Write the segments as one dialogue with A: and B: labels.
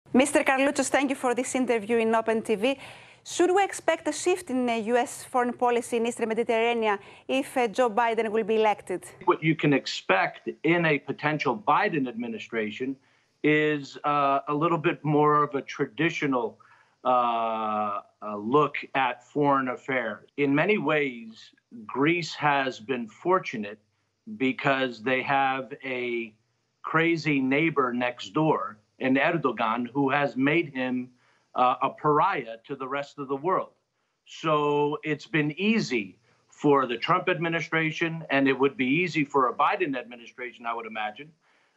A: Mr. Karlouchos, thank you for this interview in Open TV. Should we expect a shift in U.S. foreign policy in Eastern Mediterranean if Joe Biden will be elected?
B: What you can expect in a potential Biden administration is a little bit more of a traditional look at foreign affairs. In many ways, Greece has been fortunate because they have a crazy neighbor next door in Erdogan who has made him a pariah to the rest of the world. So it's been easy for the Trump administration, and it would be easy for a Biden administration, I would imagine,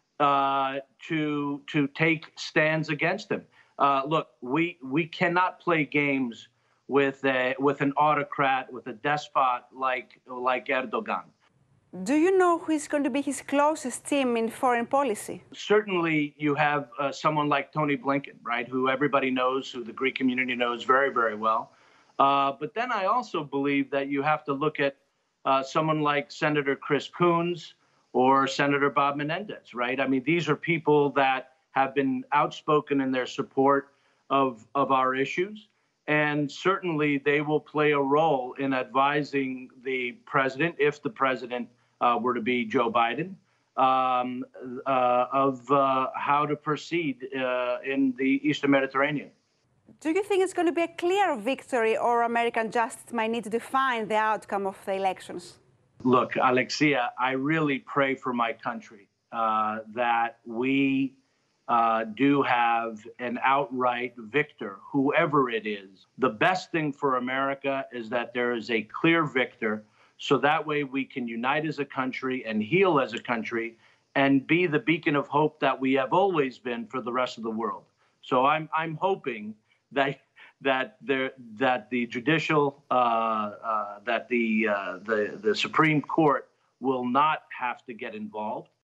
B: to take stands against him. Look, we cannot play games with an autocrat, with a despot like Erdogan.
A: Do you know who is going to be his closest team in foreign policy?
B: Certainly, you have someone like Tony Blinken, right, who everybody knows, who the Greek community knows very, very well. But then I also believe that you have to look at someone like Senator Chris Coons or Senator Bob Menendez, right? I mean, these are people that have been outspoken in their support of our issues. And certainly they will play a role in advising the president, if the president were to be Joe Biden, of how to proceed in the Eastern Mediterranean.
A: Do you think it's going to be a clear victory, or American justice might need to define the outcome of the elections?
B: Look, Alexia, I really pray for my country that we do have an outright victor, whoever it is. The best thing for America is that there is a clear victor, so that way we can unite as a country and heal as a country and be the beacon of hope that we have always been for the rest of the world. So I'm hoping that the judicial the Supreme Court will not have to get involved.